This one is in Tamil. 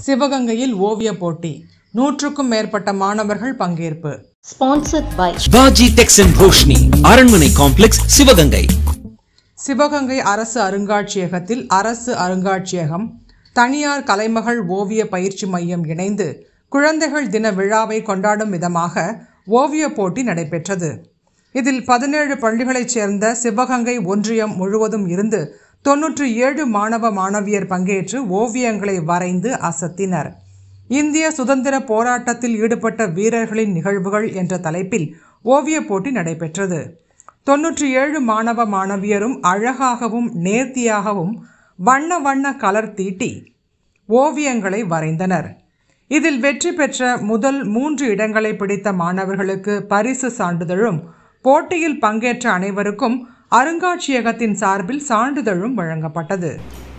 சிவகங்கையில் ஓவிய போட்டி, 100க்கும் மேற்பட்ட மாணவர்கள் பங்கேற்பு. Sponsored by Baji Tex and Roshni, அரண்மனை காம்ப்ளெக்ஸ், சிவகங்கை. சிவகங்கை அரசு அருங்காட்சியகத்தில் அரசு அருங்காட்சியகம், தனியார் கலைமகள் ஓவிய பயிற்சி மையம் இணைந்து குழந்தைகள் தின விழாவை கொண்டாடும் விதமாக ஓவிய போட்டி நடைபெற்றது. இதில் 17 பள்ளிகளைச் சேர்ந்த சிவகங்கை ஒன்றியம் முழுவதும் இருந்து 97 மாணவ மாணவியர் பங்கேற்று ஓவியங்களை வரைந்து அசத்தினர். இந்திய சுதந்திர போராட்டத்தில் ஈடுபட்ட வீரர்களின் நிகழ்வுகள் என்ற தலைப்பில் ஓவிய போட்டி நடைபெற்றது. 97 மாணவ மாணவியரும் அழகாகவும் நேர்த்தியாகவும் வண்ண வண்ண கலர் தீட்டி ஓவியங்களை வரைந்தனர். இதில் வெற்றி பெற்ற முதல் 3 இடங்களை பிடித்த மாணவர்களுக்கு பரிசு சான்றிதழும், போட்டியில் பங்கேற்ற அனைவருக்கும் அருங்காட்சியகத்தின் சார்பில் சான்றிதழும் வழங்கப்பட்டது.